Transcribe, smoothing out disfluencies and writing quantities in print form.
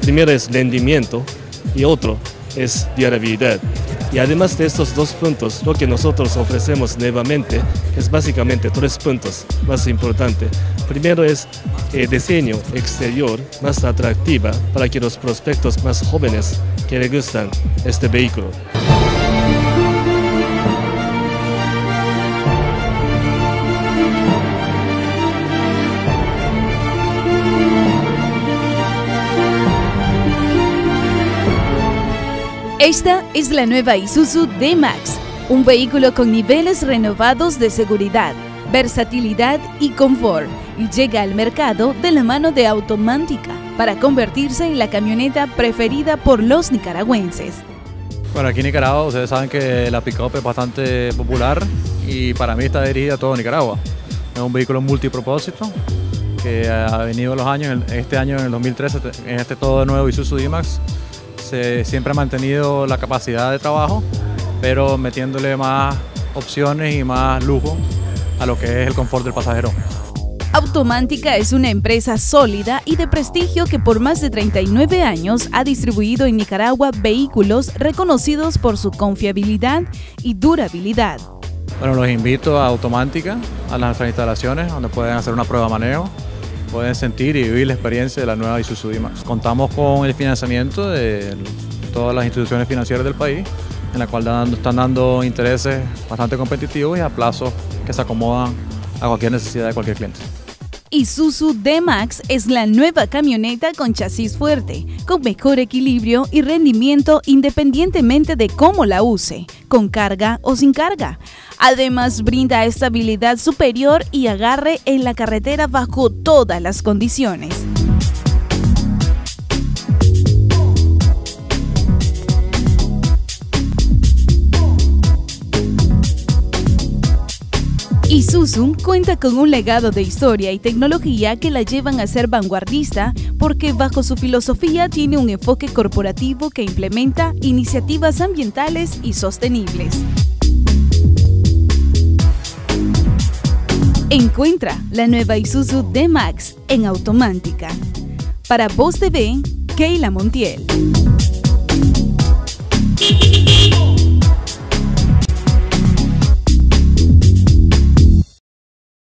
Primero es rendimiento y otro es durabilidad. Y además de estos dos puntos, lo que nosotros ofrecemos nuevamente es básicamente 3 puntos más importantes. Primero es diseño exterior más atractiva para que los prospectos más jóvenes que les gustan este vehículo. Esta es la nueva Isuzu D-Max, un vehículo con niveles renovados de seguridad, versatilidad y confort, y llega al mercado de la mano de Automantica para convertirse en la camioneta preferida por los nicaragüenses. Bueno, aquí en Nicaragua ustedes saben que la pick-up es bastante popular y para mí está dirigida a todo Nicaragua. Es un vehículo multipropósito que ha venido los años, este año en el 2013, en este todo nuevo Isuzu D-Max, siempre ha mantenido la capacidad de trabajo, pero metiéndole más opciones y más lujo a lo que es el confort del pasajero. Automantica es una empresa sólida y de prestigio que por más de 39 años ha distribuido en Nicaragua vehículos reconocidos por su confiabilidad y durabilidad. Bueno, los invito a Automantica, a nuestras instalaciones, donde pueden hacer una prueba de manejo, pueden sentir y vivir la experiencia de la nueva Isuzu D-Max. Contamos con el financiamiento de todas las instituciones financieras del país, en la cual están dando intereses bastante competitivos y a plazos que se acomodan a cualquier necesidad de cualquier cliente. Isuzu D-Max es la nueva camioneta con chasis fuerte, con mejor equilibrio y rendimiento independientemente de cómo la use, con carga o sin carga. Además, brinda estabilidad superior y agarre en la carretera bajo todas las condiciones. Isuzu cuenta con un legado de historia y tecnología que la llevan a ser vanguardista porque bajo su filosofía tiene un enfoque corporativo que implementa iniciativas ambientales y sostenibles. Encuentra la nueva Isuzu D-Max en Automantica. Para Voz TV, Keila Montiel.